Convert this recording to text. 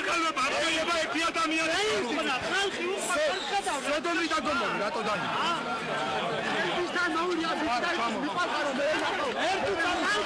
გაგალება აღება ერთი ადამიანი ხალხი უხარ სოდომი დაგომორი რატო დაი ერთვის და მოურია ვიწყარ მიყვარხარო მე ერთვის